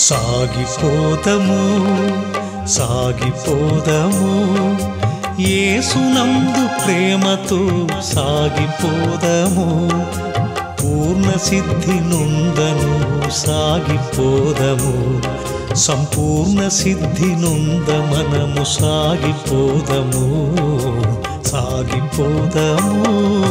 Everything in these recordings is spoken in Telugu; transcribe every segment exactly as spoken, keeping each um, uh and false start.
సాగిపోదము సాగిపోదము యేసునందు ప్రేమతో సాగిపోదము పూర్ణ సిద్ధి నుందను సాగిపోదము సంపూర్ణ సిద్ధి నుంద మనము సాగిపోదము సాగిపోదము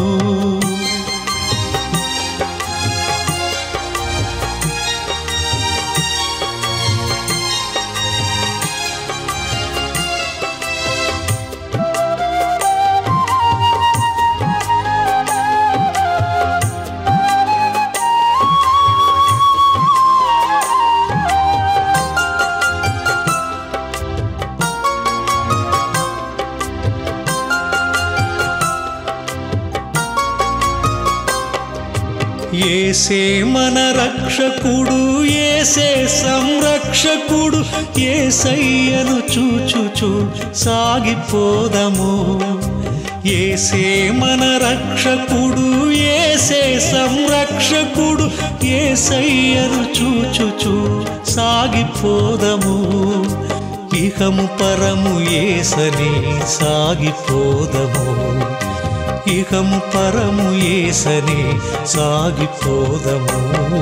యేసే మన రక్షకుడు యేసే సంరక్షకుడు యేసయ్యను చూచుచు సాగిపోదము యేసే మన రక్షకుడు యేసే సంరక్షకుడు యేసయ్యను చూచుచు సాగిపోదము ఇహము పరము యేసని సాగిపోదము ఇహము పరము యేసని సాగిపోదము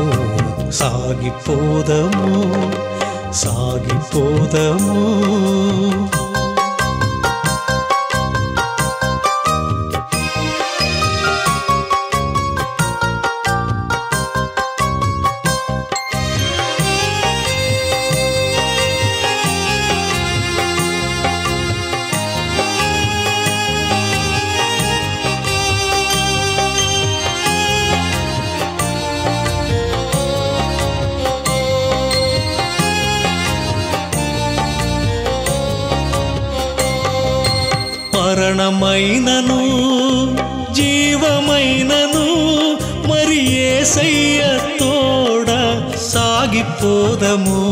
సాగిపోదము సాగిపోదము మరణమైనను జీవమైనను మరి యేసయ్య తోడ సాగిపోదము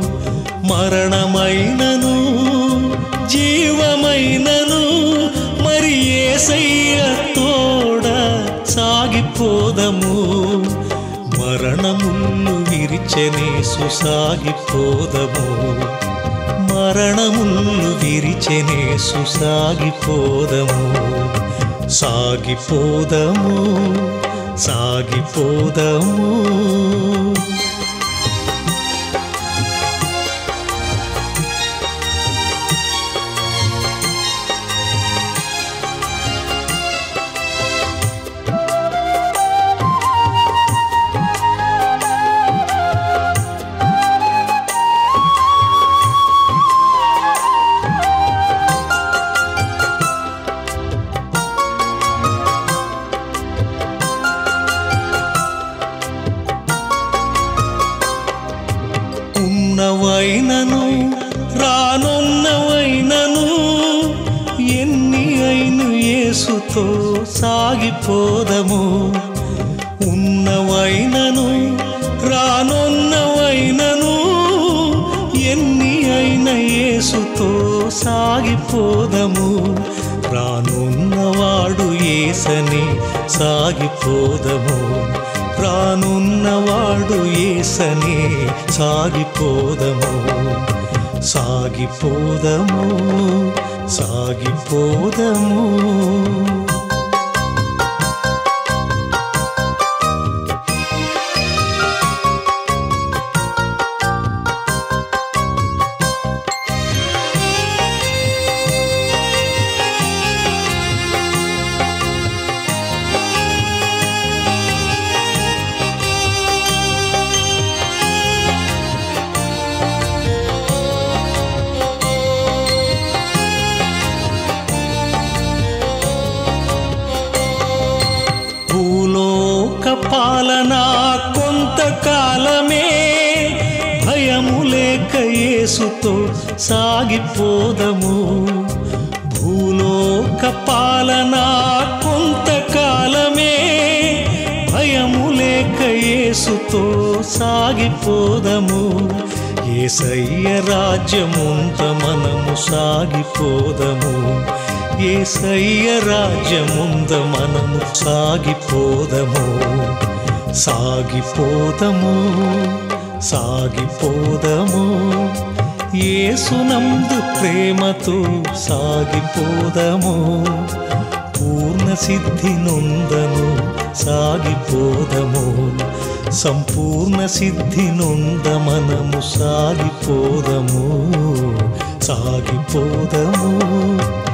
మరణమైనను జీవమైనను మరి యేసయ్య తోడ సాగిపోదము మరణములు విరిచెనేసు సాగిపోదము మరణములు విరిచెనేసు సాగిపోదము సాగిపోదము సాగిపోదము ఉన్నవైనను రానున్నవైనను ఎన్ని అయిను యేసుతో సాగిపోదము ఉన్నవైనను రానున్నవైనను ఎన్ని అయిన యేసుతో సాగిపోదము రానున్నవాడు యేసని సాగిపోదము రానున్నవాడు యేసని సాగిపోదము సాగిపోదము సాగిపోదము పాలన కొంతకాలమే భయము లేక యేసుతో సాగిపోదము భూలోక పాలన కొంతకాలమే భయము లేక యేసుతో సాగిపోదము యేసయ్య రాజ్యముంత మనము సాగిపోదము యేసయ్య రాజ్యముంద మనము సాగిపోదము సాగిపోదము సాగిపోదము యేసునందు ప్రేమతో సాగిపోదము పూర్ణ సిద్ధి నొందను సాగిపోదము సంపూర్ణ సిద్ధి నొంద మనము సాగిపోదము సాగిపోదము